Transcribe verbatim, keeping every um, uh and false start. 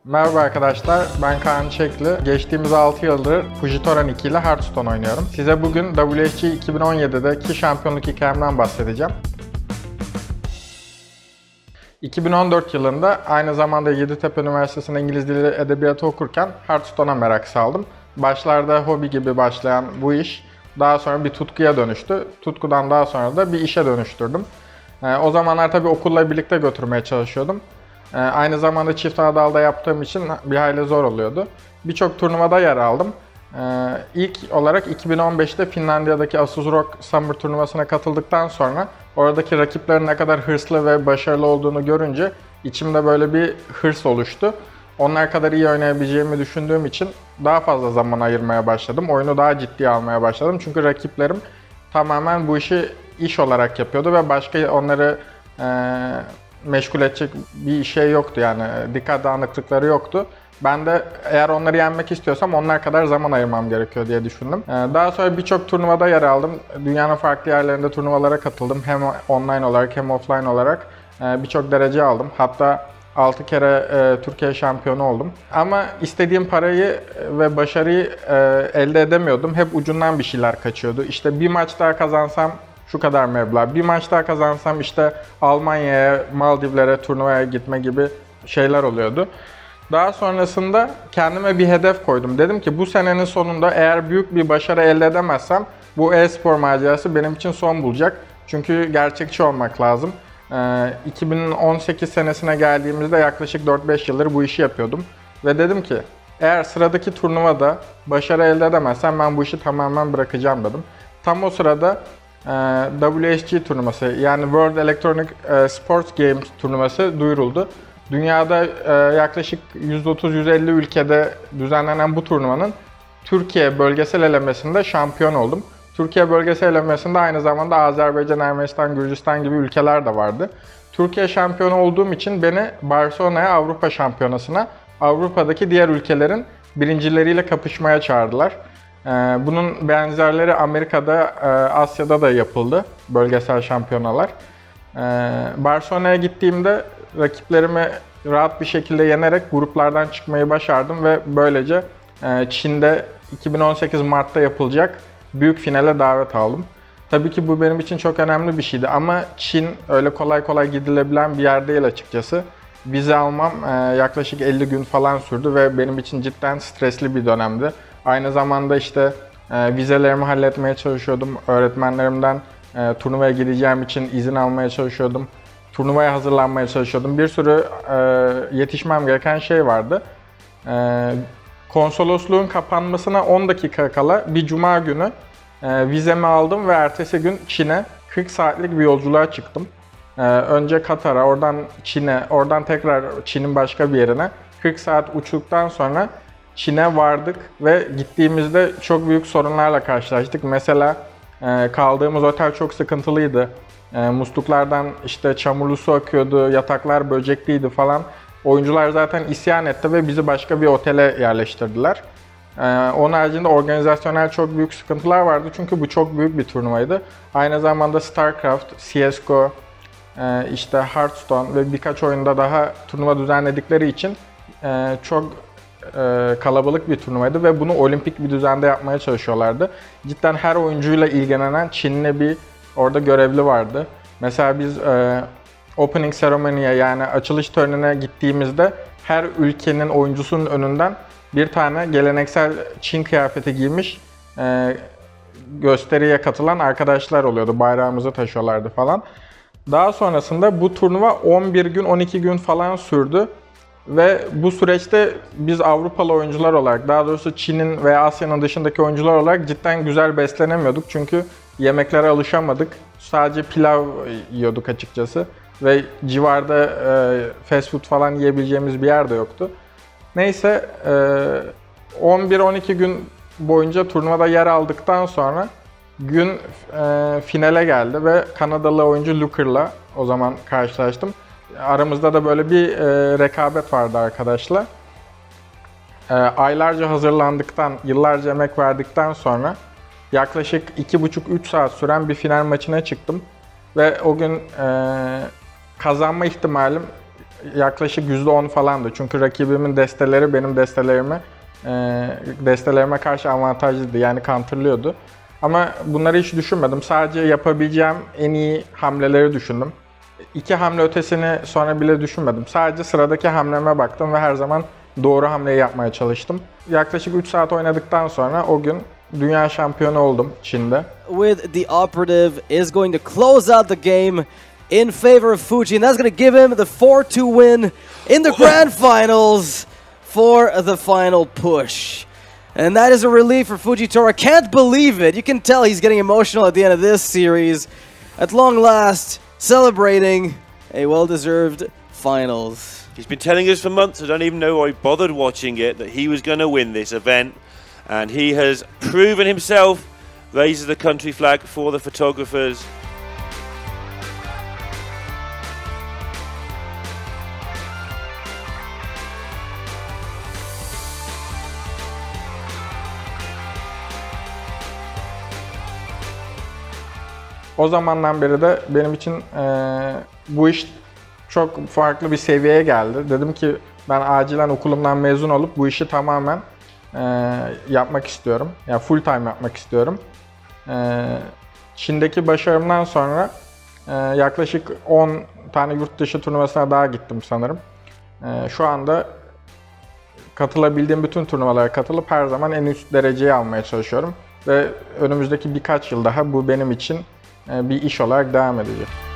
Merhaba arkadaşlar, ben Kaan Çekli. Geçtiğimiz altı yıldır Fujitoran iki ile Hearthstone oynuyorum. Size bugün W S G iki bin on yedi'deki şampiyonluk hikayemden bahsedeceğim. iki bin on dört yılında aynı zamanda Yeditepe Üniversitesi'nde İngiliz Dili Edebiyatı okurken Hearthstone'a merak saldım. Başlarda hobi gibi başlayan bu iş daha sonra bir tutkuya dönüştü. Tutkudan daha sonra da bir işe dönüştürdüm. O zamanlar tabii okulla birlikte götürmeye çalışıyordum. Aynı zamanda çift dalda yaptığım için bir hayli zor oluyordu. Birçok turnuvada yer aldım. İlk olarak iki bin on beş'te Finlandiya'daki Asus Rock Summer turnuvasına katıldıktan sonra oradaki rakiplerin ne kadar hırslı ve başarılı olduğunu görünce içimde böyle bir hırs oluştu. Onlar kadar iyi oynayabileceğimi düşündüğüm için daha fazla zaman ayırmaya başladım. Oyunu daha ciddiye almaya başladım. Çünkü rakiplerim tamamen bu işi iş olarak yapıyordu ve başka onları e, meşgul edecek bir şey yoktu, yani dikkat dağınıklıkları yoktu. Ben de eğer onları yenmek istiyorsam onlar kadar zaman ayırmam gerekiyor diye düşündüm. Daha sonra birçok turnuvada yer aldım. Dünyanın farklı yerlerinde turnuvalara katıldım. Hem online olarak hem offline olarak birçok derece aldım. Hatta altı kere Türkiye şampiyonu oldum. Ama istediğim parayı ve başarıyı elde edemiyordum. Hep ucundan bir şeyler kaçıyordu. İşte bir maç daha kazansam şu kadar meblağ, bir maç daha kazansam işte Almanya'ya, Maldivlere turnuvaya gitme gibi şeyler oluyordu. Daha sonrasında kendime bir hedef koydum. Dedim ki bu senenin sonunda eğer büyük bir başarı elde edemezsem bu e-spor macerası benim için son bulacak. Çünkü gerçekçi olmak lazım. Ee, iki bin on sekiz senesine geldiğimizde yaklaşık dört beş yıldır bu işi yapıyordum. Ve dedim ki eğer sıradaki turnuvada başarı elde edemezsem ben bu işi tamamen bırakacağım dedim. Tam o sırada W S G turnuvası, yani World Electronic Sports Games turnuvası duyuruldu. Dünyada yaklaşık yüz otuz yüz elli ülkede düzenlenen bu turnuvanın Türkiye bölgesel elemesinde şampiyon oldum. Türkiye bölgesel elemesinde aynı zamanda Azerbaycan, Ermenistan, Gürcistan gibi ülkeler de vardı. Türkiye şampiyonu olduğum için beni Barcelona'ya, Avrupa Şampiyonası'na, Avrupa'daki diğer ülkelerin birincileriyle kapışmaya çağırdılar. Bunun benzerleri Amerika'da, Asya'da da yapıldı, bölgesel şampiyonalar. Barcelona'ya gittiğimde rakiplerimi rahat bir şekilde yenerek gruplardan çıkmayı başardım ve böylece Çin'de iki bin on sekiz Mart'ta yapılacak büyük finale davet aldım. Tabii ki bu benim için çok önemli bir şeydi ama Çin öyle kolay kolay gidilebilen bir yer değil açıkçası. Vize almam yaklaşık elli gün falan sürdü ve benim için cidden stresli bir dönemdi. Aynı zamanda işte e, vizelerimi halletmeye çalışıyordum. Öğretmenlerimden e, turnuvaya gideceğim için izin almaya çalışıyordum. Turnuvaya hazırlanmaya çalışıyordum. Bir sürü e, yetişmem gereken şey vardı. E, konsolosluğun kapanmasına on dakika kala bir cuma günü e, vizemi aldım ve ertesi gün Çin'e kırk saatlik bir yolculuğa çıktım. E, önce Katar'a, oradan Çin'e, oradan tekrar Çin'in başka bir yerine kırk saat uçtuktan sonra Çin'e vardık ve gittiğimizde çok büyük sorunlarla karşılaştık. Mesela e, kaldığımız otel çok sıkıntılıydı. E, musluklardan işte çamurlu su akıyordu, yataklar böcekliydi falan. Oyuncular zaten isyan etti ve bizi başka bir otele yerleştirdiler. E, onun haricinde organizasyonel çok büyük sıkıntılar vardı çünkü bu çok büyük bir turnuvaydı. Aynı zamanda StarCraft, C S G O, e, işte Hearthstone ve birkaç oyunda daha turnuva düzenledikleri için e, çok kalabalık bir turnuvaydı ve bunu olimpik bir düzende yapmaya çalışıyorlardı. Cidden her oyuncuyla ilgilenen Çinli bir orada görevli vardı. Mesela biz e, opening ceremony'ye, yani açılış törenine gittiğimizde her ülkenin oyuncusunun önünden bir tane geleneksel Çin kıyafeti giymiş e, gösteriye katılan arkadaşlar oluyordu. Bayrağımızı taşıyorlardı falan. Daha sonrasında bu turnuva on bir gün on iki gün falan sürdü. Ve bu süreçte biz Avrupalı oyuncular olarak, daha doğrusu Çin'in veya Asya'nın dışındaki oyuncular olarak cidden güzel beslenemiyorduk. Çünkü yemeklere alışamadık. Sadece pilav yiyorduk açıkçası. Ve civarda e, fast food falan yiyebileceğimiz bir yer de yoktu. Neyse e, on bir on iki gün boyunca turnuvada yer aldıktan sonra gün e, finale geldi ve Kanadalı oyuncu Luker'la o zaman karşılaştım. Aramızda da böyle bir e, rekabet vardı arkadaşlar. E, aylarca hazırlandıktan, yıllarca emek verdikten sonra yaklaşık iki buçuk üç saat süren bir final maçına çıktım. Ve o gün e, kazanma ihtimalim yaklaşık yüzde on falandı. Çünkü rakibimin desteleri benim destelerime e, destelerime karşı avantajlıydı. Yani counterlıyordu. Ama bunları hiç düşünmedim. Sadece yapabileceğim en iyi hamleleri düşündüm. İki hamle ötesini sonra bile düşünmedim. Sadece sıradaki hamleme baktım ve her zaman doğru hamleyi yapmaya çalıştım. Yaklaşık üç saat oynadıktan sonra o gün dünya şampiyonu oldum Çin'de. With the operative is going to close out the game in favor of Fuji, and that's going to give him the four two win in the grand finals for the final push. And that is a relief for Fujitora. Can't believe it. You can tell he's getting emotional at the end of this series. At long last, celebrating a well-deserved finals. He's been telling us for months, I don't even know why I bothered watching it, that he was going to win this event. And he has proven himself, raises the country flag for the photographers. O zamandan beri de benim için e, bu iş çok farklı bir seviyeye geldi. Dedim ki ben acilen okulumdan mezun olup bu işi tamamen e, yapmak istiyorum. Yani full time yapmak istiyorum. E, Çin'deki başarımdan sonra e, yaklaşık on tane yurt dışı turnuvasına daha gittim sanırım. E, şu anda katılabildiğim bütün turnuvalara katılıp her zaman en üst dereceyi almaya çalışıyorum. Ve önümüzdeki birkaç yıl daha bu benim için bir iş olarak devam edecek.